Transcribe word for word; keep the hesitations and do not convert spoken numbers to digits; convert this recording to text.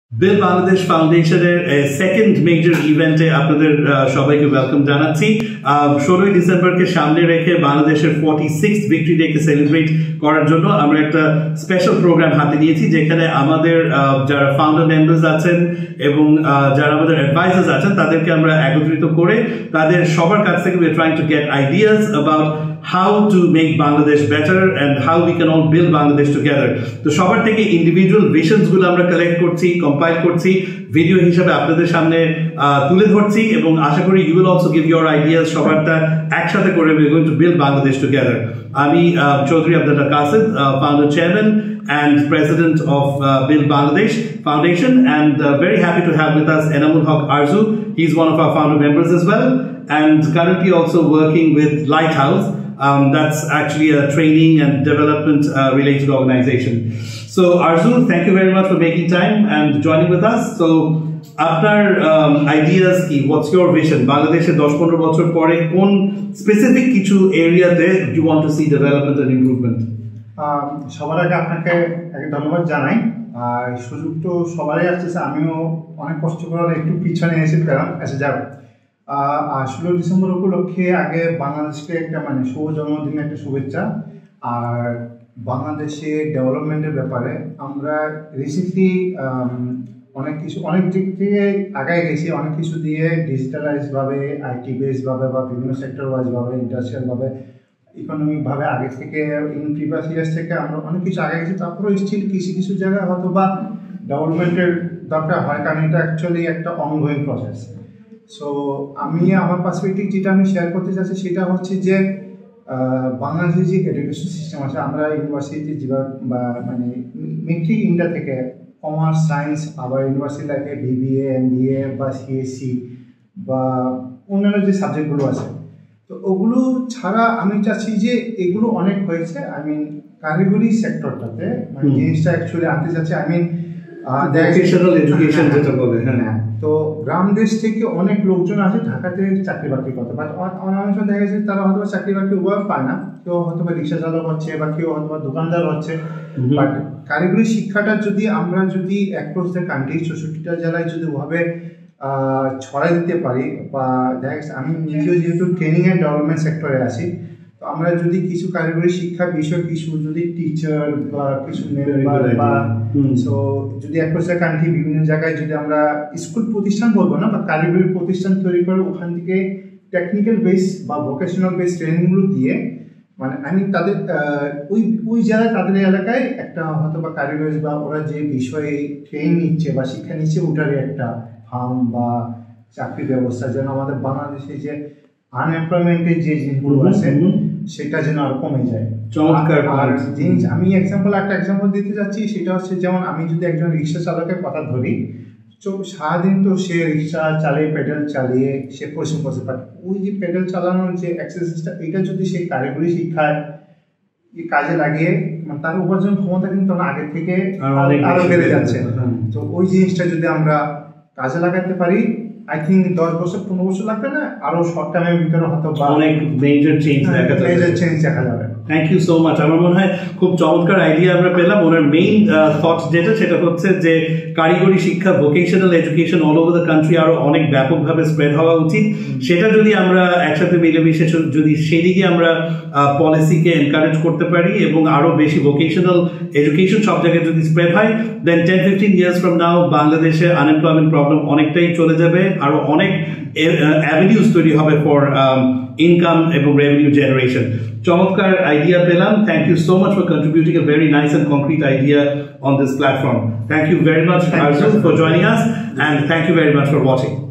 Build Bangladesh ফাউন্ডেশনের second major ইভেন্টে আপনাদের সবাইকে ওয়েলকাম জানাচ্ছি। ষোলোই ডিসেম্বরকে সামনে রেখে বাংলাদেশের ফর্টি সিক্স ভিক্টরি ডেকে সেলিব্রেট করার জন্য আমরা একটা স্পেশাল প্রোগ্রাম হাতে নিয়েছি, যেখানে আমাদের যারা ফাউন্ডার মেম্বার্স আছেন এবং যারা আমাদের অ্যাডভাইজার্স আছেন তাদেরকে আমরা একত্রিত করে তাদের সবার কাছ থেকে we are trying to get ideas about how to make Bangladesh better and how we can all build Bangladesh together. তো সবার থেকে ইন্ডিভিজুয়াল ভিশনস গুলো আমরা কালেক্ট করছি, কম্পাইল করছি, ভিডিও হিসাবে আপনাদের সামনে তুলে ধরছি এবং আশা করি you will also give your ideas. সবারটা একসাথে করে we are going to build Bangladesh together. আমি Chowdhury Abdullah Kased, founder chairman and president of uh, Build Bangladesh Foundation, and uh, very happy to have with us Enamul Hoque Arzoo. He's one of our founder members as well, and currently also working with Lighthouse. Um, that's actually a training and development uh, related organization. So Arzoo, thank you very much for making time and joining with us. So আপনার um, ideas কি, what's your vision? বাংলাদেশে দশ পনেরো বছর পরে কোন specific কিছু এরিয়াতে you want to see development and improvement? সবার আগে আপনাকে ধন্যবাদ জানাই। আর সুযোগ তো সবারই আসতেছে, আমিও অনেক কষ্ট করে একটু পিছনে এসে পেলাম এসে যাব। আর ষোলো ডিসেম্বর উপলক্ষে আগে বাংলাদেশকে একটা মানে শুভ জন্মদিনের একটা শুভেচ্ছা। আর বাংলাদেশের ডেভেলপমেন্টের ব্যাপারে আমরা রিসেন্টলি অনেক কিছু অনেক দিক থেকে আগায় গেছি, অনেক কিছু দিয়ে ডিজিটালাইজভাবে, আইটি বেসভাবে বা বিভিন্ন সেক্টর ওয়াইজভাবে, ইন্ডাস্ট্রিয়ালভাবে, ইকোনমিকভাবে আগে থেকে ইন প্রিভিয়াস ইয়ার্স থেকে আমরা অনেক কিছু আগে গেছি। তারপরেও স্টিল কিছু কিছু জায়গায় হয়তো বা ডেভেলপমেন্টের দরকার হয়, কারণ এটা অ্যাকচুয়ালি একটা অনগোয়িং প্রসেস। সো আমি আমার পার্সপেক্টিভ যেটা আমি শেয়ার করতে চাচ্ছি সেটা হচ্ছে যে বাংলাদেশের যে এডুকেশন সিস্টেম আছে, আমরা ইউনিভার্সিটি যেভাবে বা মানে মেট্রিক ইন্টার থেকে কমার্স, সায়েন্স, আবার ইউনিভার্সিটি লাইফে বিবিএ, এমবিএ বা সিএসসি বা অন্যান্য যে সাবজেক্টগুলো আছে, তো ওগুলো ছাড়া আমি চাচ্ছি যে এগুলো অনেক হয়েছে। আই মিন কারিগরি সেক্টরটাতে মানে জিনিসটা অ্যাকচুয়ালি আনতে চাচ্ছি। আই মিন ভোকেশনাল এডুকেশন যেটা বলে, হ্যাঁ। তো গ্রাম দেশ থেকে অনেক লোকজন আছে ঢাকাতে চাকরি বাকরি করতে, বাট অনেক সময় দেখা গেছে তারা হয়তো চাকরি বাকরি উপায় পায় না। কেউ হয়তো বা রিক্সা চালক হচ্ছে বা কেউ হয়তো দোকানদার হচ্ছে। বাট কারিগরি শিক্ষাটা যদি আমরা যদি অ্যাক্রস দ্য কান্ট্রি চৌষট্টিটা জেলায় যদি ওভাবে ছড়াই দিতে পারি, বা দেখা গেছে আমি নিজেও যেহেতু ট্রেনিং অ্যান্ড ডেভেলপমেন্ট সেক্টরে আছি, তো আমরা যদি কিছু কারিগরি শিক্ষা বিষয় কিছু যদি টিচার বা কিছু মেম্বার বা সো যদি অ্যাক্রস দ্য কান্ট্রি বিভিন্ন জায়গায় যদি আমরা স্কুল প্রতিষ্ঠান বলবো না বা কারিগরি প্রতিষ্ঠান তৈরি করে ওখান থেকে টেকনিক্যাল বেস বা ভোকেশনাল বেস ট্রেনিংগুলো দিয়ে, মানে আমি তাদের ওই ওই জেলায় তাদের এলাকায় একটা হয়তো বা কারিগরি বা ওরা যে বিষয়ে ট্রেন নিচ্ছে বা শিক্ষা নিচ্ছে ওটারই একটা ফার্ম বা চাকরি ব্যবস্থা, যেন আমাদের বাংলাদেশে যে আনএমপ্লয়মেন্টের যে জিনিসগুলো আছে সেটা যেন আর কমে যায়। চমৎকার। আর জিনিস আমি এক্সাম্পল একটা এক্সাম্পল দিতে যাচ্ছি, সেটা হচ্ছে যেমন আমি যদি একজন রিক্সা চালকের কথা ধরি, তো সারাদিন তো সে রিক্সা চালিয়ে পেডেল চালিয়ে সে পরিশ্রম করতে পারে। ওই যে পেডেল চালানোর যে এক্সারসাইজটা, এটা যদি সে কারিগরি শিক্ষায় কাজে লাগিয়ে মানে তার উপার্জন ক্ষমতা কিন্তু আগের থেকে আরো বেড়ে যাচ্ছে। তো ওই জিনিসটা যদি আমরা কাজে লাগাতে পারি, আই থিঙ্ক দশ বছর পনেরো বছর লাগবে না, আরো শর্ট টাইমের ভিতরে হয়তো অনেক মেজর চেঞ্জ দেখা যাবে। মেজর চেঞ্জ দেখা যাবে। Thank you so much. আমার মনে হয় খুব চমৎকার আইডিয়া আমরা পেলাম। ওনার মেইন থটস যেটা সেটা হচ্ছে যে কারিগরি শিক্ষা, vocational education all over the country আরো অনেক ব্যাপকভাবে স্প্রেড হওয়া উচিত। সেটা যদি আমরা একসাথে মিলেমিশে যদি সেদিকে আমরা পলিসিকে এনকারেজ করতে পারি এবং আরো বেশি ভোকেশনাল এডুকেশন সব জায়গায় যদি স্প্রেড হয়, then ten fifteen years from now বাংলাদেশে আনএমপ্লয়মেন্ট প্রবলেম অনেকটাই চলে যাবে, আরো অনেক অ্যাভিনিউজ তৈরি হবে ফর ইনকাম এবং রেভিনিউ জেনারেশন। চমৎকার আইডিয়া পেলাম। Thank you so much for contributing a very nice and concrete idea on this platform. Thank you very much, Arzoo, for joining us, and thank you very much for watching.